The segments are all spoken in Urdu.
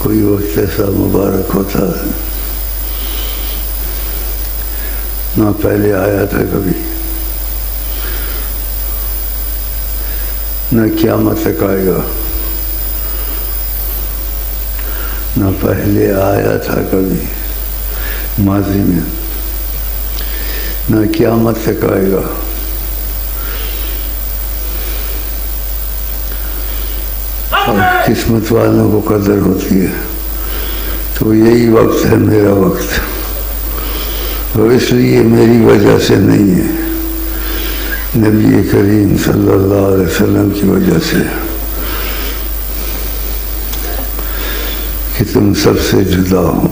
کوئی وقت ایسا مبارک ہوتا ہے نہ پہلے آیا تھا کبھی، نہ قیامت تک آئے گا، نہ پہلے آیا تھا کبھی ماضی میں، نہ قیامت تک آئے گا۔ اور قسمت والوں کو قدر ہوتی ہے، تو یہی وقت ہے میرا وقت، اور اس لیے میری وجہ سے نہیں ہے، نبی کریم صلی اللہ علیہ وسلم کی وجہ سے، کہ تم سب سے جدا ہو۔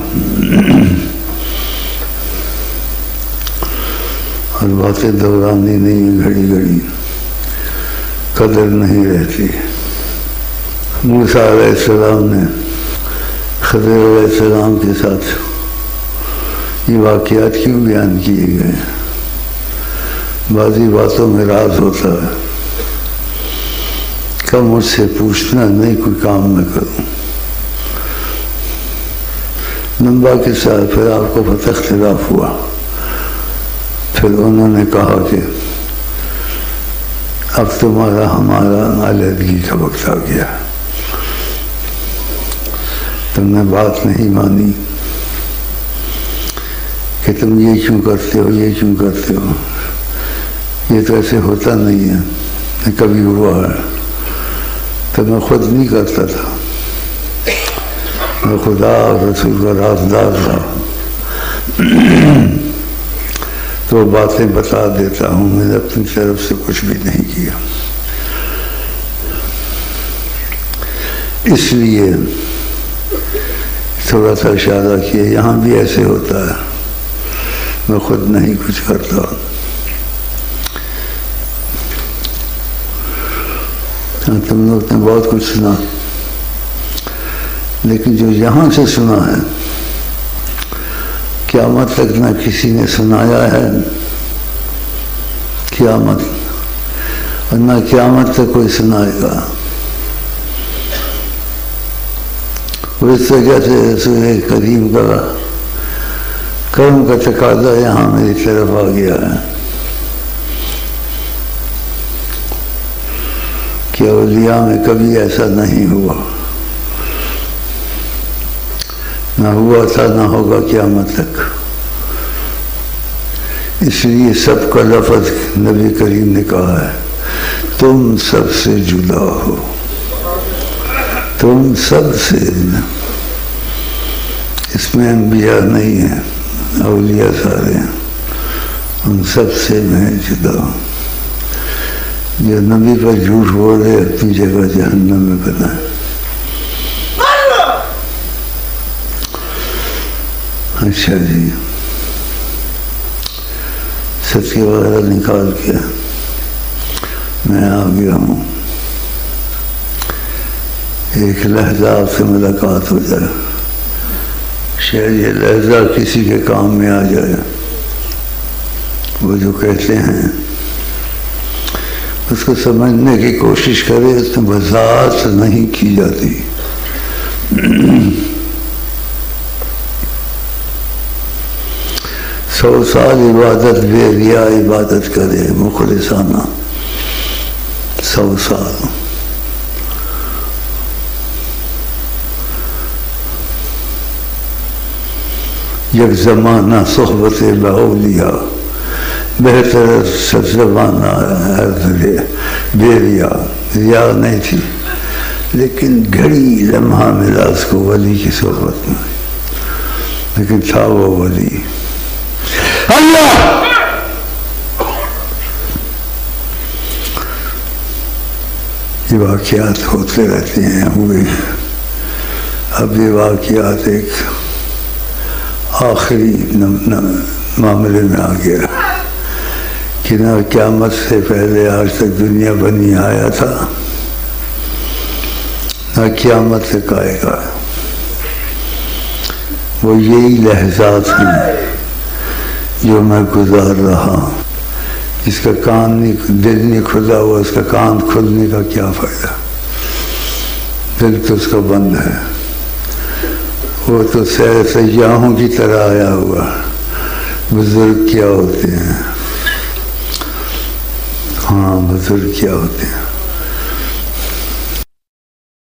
اور باتیں دورانی نہیں ہیں، گھڑی گھڑی قدر نہیں رہتی۔ موسیٰ علیہ السلام نے خضر علیہ السلام کے ساتھ یہ واقعات کیوں بیان کیے گئے؟ بعضی باتوں میں راز ہوتا ہے، کب مجھ سے پوچھنا نہیں کوئی کام میں کروں۔ لمبا کے ساتھ پھر آپ کو پتہ اختلاف ہوا، پھر انہوں نے کہا کہ اب تمہارا ہمارا علیحدگی کا وقت آ گیا، تم نے بات نہیں مانی کہ تم یہ کیوں کرتے ہو، یہ کیوں کرتے ہو، یہ تو ایسے ہوتا نہیں ہے، کبھی ہوا ہے تو میں خود نہیں کرتا تھا، میں خدا اور رسول کا رازدار تھا، تو باتیں بتا دیتا ہوں، میں نے اپنی طرف سے کچھ بھی نہیں کیا۔ اس لیے تھوڑا سا اشارہ کیا، یہاں بھی ایسے ہوتا ہے، میں خود نہیں کچھ کرتا۔ تم لوگ نے بہت کچھ سنا، لیکن جو یہاں سے سنا ہے قیامت تک نہ کسی نے سنایا ہے قیامت، اور نہ قیامت تک کوئی سنائے گا۔ اس وجہ سے رسول کریم کا کرم کا تقاضا یہاں میری طرف آ گیا ہے کہ اولیاء میں کبھی ایسا نہیں ہوا، نہ ہوا تھا نہ ہوگا قیامت تک۔ اس لیے سب کا لفظ نبی کریم نے کہا ہے، تم سب سے جدا ہو، تم سب سے، اس میں انبیاء نہیں ہیں، اولیاء سارے ہیں، ان سب سے میں جدا ہوں۔ جو نبی پر جھوٹ بول رہے اپنی جگہ جہنم میں بنائے۔ اچھا جی، ستیہ وغیرہ نکال کے میں آ گیا ہوں، ایک لحظہ آپ سے ملاقات ہو جائے، شاید یہ لحظہ کسی کے کام میں آ جائے۔ وہ جو کہتے ہیں اس کو سمجھنے کی کوشش کرے، اس میں وضاحت نہیں کی جاتی۔ 100 سال عبادت بے ریا عبادت کرے مخلصانہ، 100 سال، یک زمانہ صحبت باولیاء، بہتر سب زمانہ بے ریا، ریا نہیں تھی، لیکن گھڑی لمحہ ملا اس کو ولی کی صحبت میں، لیکن تھا وہ ولی اللہ۔ یہ واقعات ہوتے رہتے ہیں، ہوئے ہیں۔ اب یہ واقعات ایک آخری معاملے میں آ گیا کہ نہ قیامت سے پہلے آج تک دنیا بنی آیا تھا، نہ قیامت تک آئے گا۔ وہ یہی لحظات ہیں جو میں گزار رہا ہوں۔ جس کا کان نہیں، دل نہیں کھلا ہوا، اس کا کان کھلنے کا کیا فائدہ؟ دل تو اس کا بند ہے، وہ تو سیاحوں کی طرح آیا ہوا. بزرگ کیا ہوتے ہیں؟ ہاں بزرگ کیا ہوتے ہیں؟